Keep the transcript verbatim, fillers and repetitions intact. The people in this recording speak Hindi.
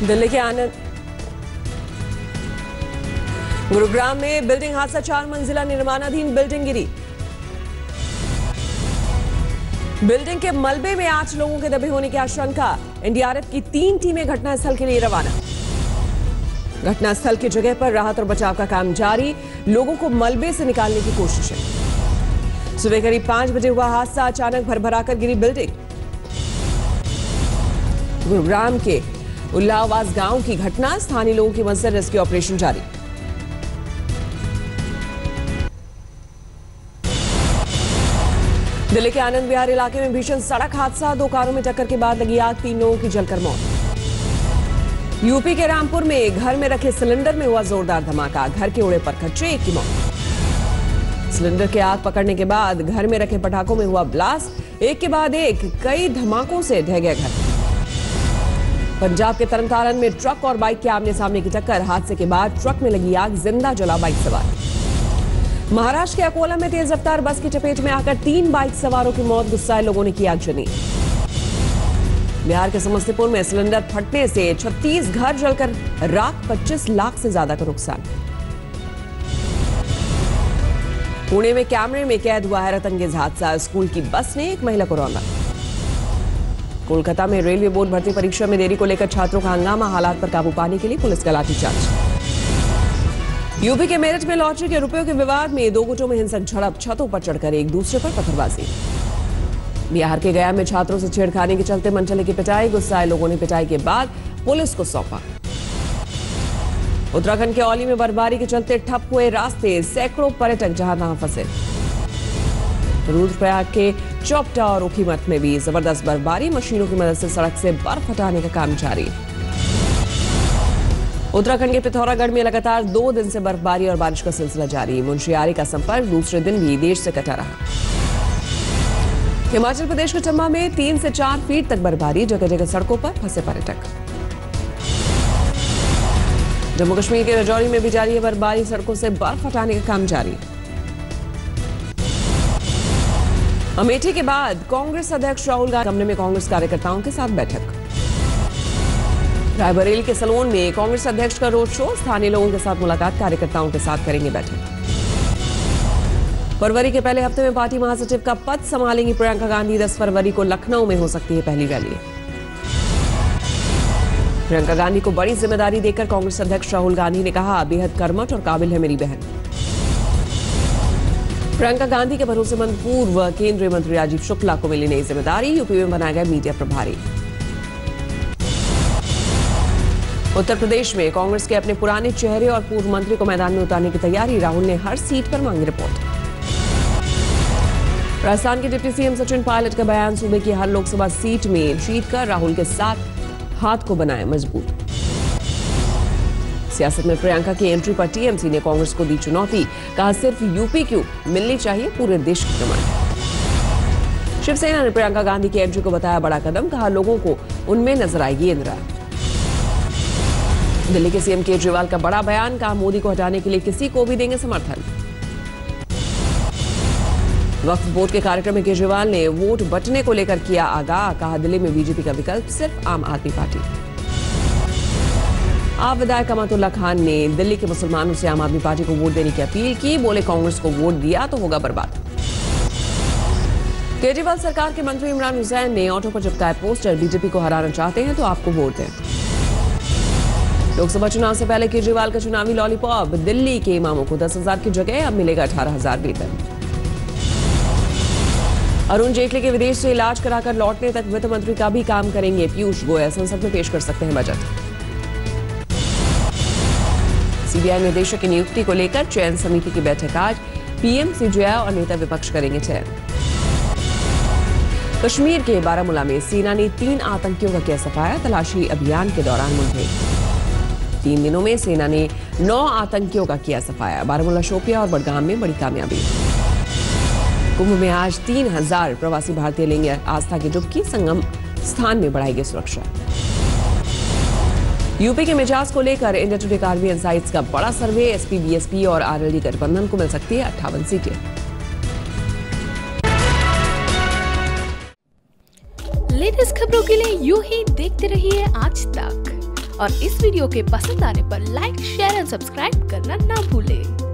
दिल्ली के आनंद गुरुग्राम में बिल्डिंग हादसा, चार मंजिला निर्माणाधीन बिल्डिंग गिरी। बिल्डिंग के मलबे में आठ लोगों के दबे होने की आशंका। एनडीआरएफ की तीन टीमें घटनास्थल के लिए रवाना। घटनास्थल की जगह पर राहत और बचाव का काम जारी। लोगों को मलबे से निकालने की कोशिश है। सुबह करीब पांच बजे हुआ हादसा, अचानक भरभराकर गिरी बिल्डिंग। गुरुग्राम के उल्लावास गांव की घटना, स्थानीय लोगों की मदद से रेस्क्यू ऑपरेशन जारी। दिल्ली के आनंद विहार इलाके में भीषण सड़क हादसा, दो कारों में टक्कर के बाद लगी आग, तीन लोगों की जलकर मौत। यूपी के रामपुर में घर में रखे सिलेंडर में हुआ जोरदार धमाका, घर के उड़े पर खच्चे, एक की मौत। सिलेंडर के आग पकड़ने के बाद घर में रखे पटाखों में हुआ ब्लास्ट, एक के बाद एक कई धमाकों से ढह गया घर। पंजाब के तरनतारन में ट्रक और बाइक के आमने सामने की टक्कर, हादसे के बाद ट्रक में लगी आग, जिंदा जला बाइक सवार। महाराष्ट्र के अकोला में तेज रफ्तार बस की चपेट में आकर तीन बाइक सवारों की मौत, गुस्साए लोगों ने की आगजनी। बिहार के समस्तीपुर में सिलेंडर फटने से छत्तीस घर जलकर राख, पच्चीस लाख से ज्यादा का नुकसान। पुणे में कैमरे में कैद हुआ हैरतअंगेज हादसा, स्कूल की बस ने एक महिला को रौंदा। कोलकाता में रेलवे बोर्ड भर्ती परीक्षा में देरी को लेकर छात्रों का हंगामा, हालात पर काबू पाने के लिए पुलिस का लाठीचार्ज। यूपी के मेरठ में लॉटरी के रुपयों के विवाद में दो गुटों में हिंसक झड़प, छतों पर चढ़कर एक दूसरे पर पत्थरबाजी। बिहार के गया में छात्रों से छेड़खानी के चलते मनचले की पिटाई, गुस्साए लोगों ने पिटाई के बाद पुलिस को सौंपा। उत्तराखंड के औली में बर्फबारी के चलते ठप हुए रास्ते, सैकड़ों पर्यटक जहां तहां फंसे। रुद्रप्रयाग के चौपटा और ऊखीमठ में भी जबरदस्त बर्फबारी, मशीनों की मदद से सड़क से बर्फ हटाने का काम जारी। उत्तराखंड के पिथौरागढ़ में लगातार दो दिन से बर्फबारी और बारिश का सिलसिला जारी। मुंशियारी का संपर्क दूसरे दिन भी देर से कटा रहा। हिमाचल प्रदेश के चंबा में तीन से चार फीट तक बर्फबारी, जगह जगह सड़कों पर फंसे पर्यटक। जम्मू कश्मीर के राजौरी में भी जारी है बर्फबारी, सड़कों से बर्फ हटाने का काम जारी। अमेठी के बाद कांग्रेस अध्यक्ष राहुल गांधी कमरे में कांग्रेस कार्यकर्ताओं के साथ बैठक। रायबरेली के सलोन में कांग्रेस अध्यक्ष का रोड शो, स्थानीय लोगों के साथ मुलाकात, कार्यकर्ताओं के साथ करेंगे बैठक। फरवरी के पहले हफ्ते में पार्टी महासचिव का पद संभालेंगी प्रियंका गांधी, दस फरवरी को लखनऊ में हो सकती है पहली रैली। प्रियंका गांधी को बड़ी जिम्मेदारी देकर कांग्रेस अध्यक्ष राहुल गांधी ने कहा, बेहद कर्मठ और काबिल है मेरी बहन। प्रियंका गांधी के भरोसेमंद पूर्व केंद्रीय मंत्री राजीव शुक्ला को मिली नई जिम्मेदारी, यूपी में बनाया गया मीडिया प्रभारी। उत्तर प्रदेश में कांग्रेस के अपने पुराने चेहरे और पूर्व मंत्री को मैदान में उतारने की तैयारी, राहुल ने हर सीट पर मांगी रिपोर्ट। राजस्थान के डिप्टी सीएम सचिन पायलट का बयान, सूबे की हर लोकसभा सीट में जीतकर राहुल के साथ हाथ को बनाए मजबूत। सियासत में प्रियंका की एंट्री पर टीएमसी ने कांग्रेस को दी चुनौती, कहा सिर्फ यूपी क्यों, मिलनी चाहिए पूरे देश की कमान। शिवसेना ने प्रियंका गांधी की एंट्री को बताया बड़ा कदम, कहा लोगों को उनमें नजर आएगी इंदिरा। दिल्ली के सीएम केजरीवाल का बड़ा बयान, कहा मोदी को हटाने के लिए किसी को भी देंगे समर्थन। वक्फ बोर्ड के कार्यक्रम में केजरीवाल ने वोट बंटने को लेकर किया आगाह, कहा दिल्ली में बीजेपी का विकल्प सिर्फ आम आदमी पार्टी। आप विधायक अमातुल्ला खान ने दिल्ली के मुसलमानों से आम आदमी पार्टी को वोट देने की अपील की, बोले कांग्रेस को वोट दिया तो होगा बर्बाद। केजरीवाल सरकार के मंत्री इमरान हुसैन ने ऑटो पर चिपकाए पोस्टर, बीजेपी को हराना चाहते हैं तो आपको वोट दें। लोकसभा चुनाव से पहले केजरीवाल का चुनावी लॉलीपॉप, दिल्ली के इमामों को दस हजार की जगह अब मिलेगा अठारह हजार वेतन। अरुण जेटली के विदेश से इलाज कराकर लौटने तक वित्त मंत्री का भी काम करेंगे पीयूष गोयल, संसद में पेश कर सकते हैं बजट। सीबीआई निदेशक की नियुक्ति को लेकर चयन समिति की बैठक आज, पीएम, सीजेआई और नेता विपक्ष करेंगे चयन। कश्मीर के बारामूला में सेना ने तीन आतंकियों का किया सफाया, तलाशी अभियान के दौरान मुठभेड़। तीन दिनों में सेना ने नौ आतंकियों का किया सफाया, बारामूला, शोपिया और बडगाम में बड़ी कामयाबी। कुंभ में आज तीन हजार प्रवासी भारतीय लेंगे आस्था की डुबकी, संगम स्थान में बढ़ाएगी सुरक्षा। यूपी के मिजाज को लेकर इंडिया टुडे कार्बी इनसाइट्स का बड़ा सर्वे, एसपी, बीएसपी और आरएलडी गठबंधन को मिल सकती है अट्ठावन सीटें। लेटेस्ट खबरों के लिए यूं ही देखते रहिए आज तक। और इस वीडियो के पसंद आने पर लाइक, शेयर एंड सब्सक्राइब करना ना भूलें।